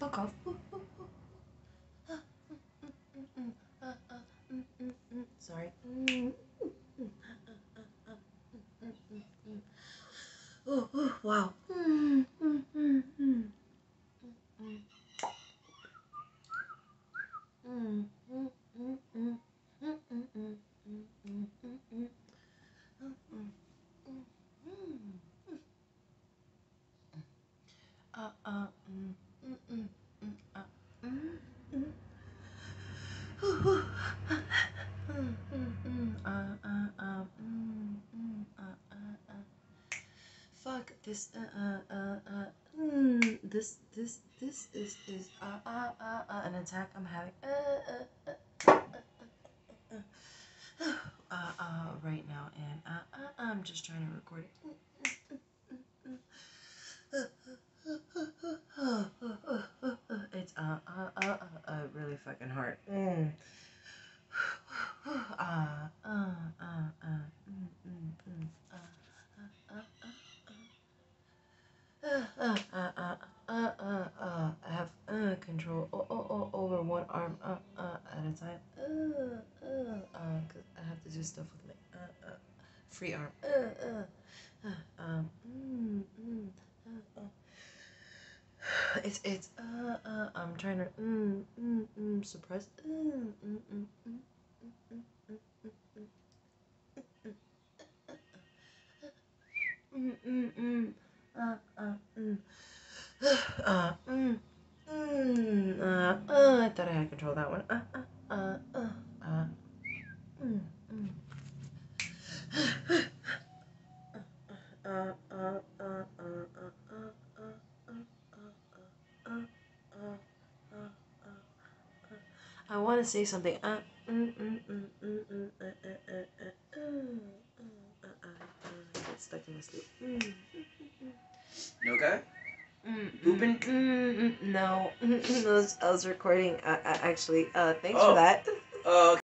fuck off. Sorry. Oh, wow. Fuck this. This is an attack I'm having. Right now, and I'm just trying to record it. It's really fucking hard. I have control over one arm at a time. Cause I have to do stuff with my free arm. It's I'm trying to suppress. I thought I had control of that one. I want to say something. Get stuck in my sleep. You okay? Pooping? No. I was recording. Actually, thanks for that. Oh.